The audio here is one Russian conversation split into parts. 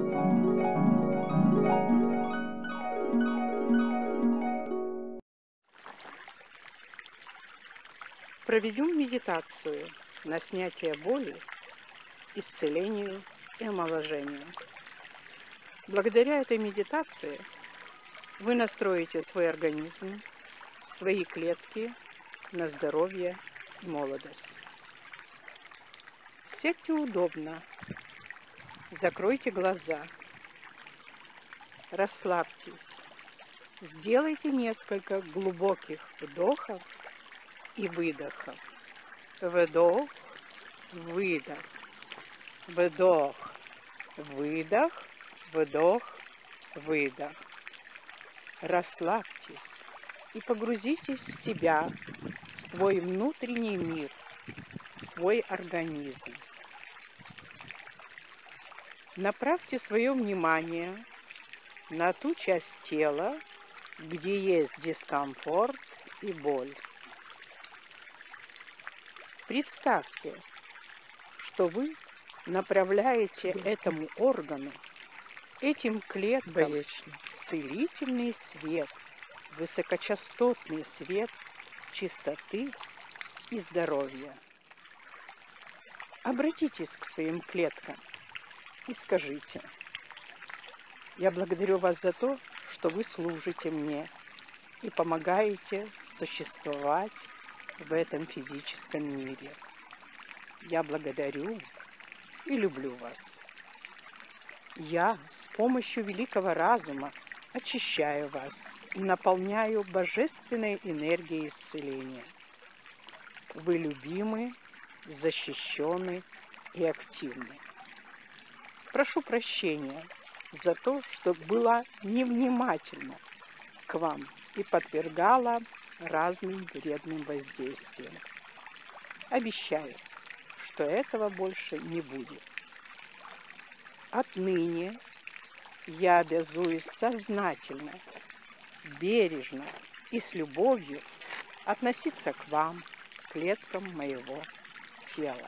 Проведем медитацию на снятие боли, исцелению и омоложению. Благодаря этой медитации вы настроите свой организм, свои клетки на здоровье и молодость. Сядьте удобно, закройте глаза, расслабьтесь, сделайте несколько глубоких вдохов и выдохов. Вдох, выдох, вдох, выдох, вдох, выдох. Расслабьтесь и погрузитесь в себя, в свой внутренний мир, в свой организм. Направьте свое внимание на ту часть тела, где есть дискомфорт и боль. Представьте, что вы направляете этому органу, этим клеткам целительный свет, высокочастотный свет чистоты и здоровья. Обратитесь к своим клеткам и скажите: «Я благодарю вас за то, что вы служите мне и помогаете существовать в этом физическом мире. Я благодарю и люблю вас. Я с помощью великого разума очищаю вас и наполняю божественной энергией исцеления. Вы любимы, защищены и активны. Прошу прощения за то, что была невнимательна к вам и подвергала разным вредным воздействиям. Обещаю, что этого больше не будет. Отныне я обязуюсь сознательно, бережно и с любовью относиться к вам, клеткам моего тела».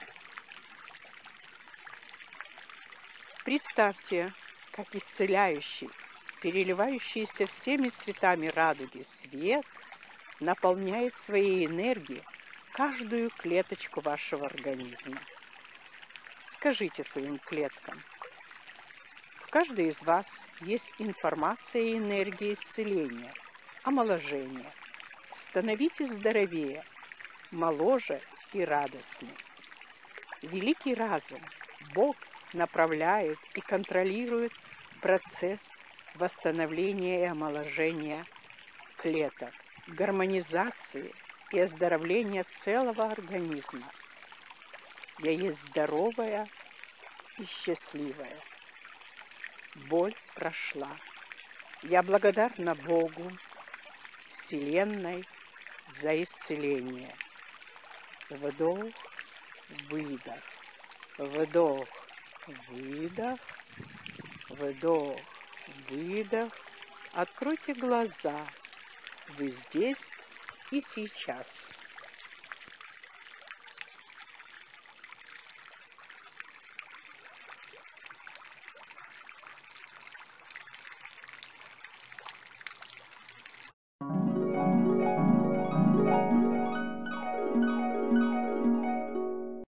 Представьте, как исцеляющий, переливающийся всеми цветами радуги свет наполняет своей энергией каждую клеточку вашего организма. Скажите своим клеткам: в каждой из вас есть информация и энергия исцеления, омоложения. Становитесь здоровее, моложе и радостнее. Великий разум, Бог, направляет и контролирует процесс восстановления и омоложения клеток, гармонизации и оздоровления целого организма. Я есть здоровая и счастливая. Боль прошла. Я благодарна Богу, Вселенной за исцеление. Вдох, выдох, вдох, выдох, вдох, выдох. Откройте глаза. Вы здесь и сейчас.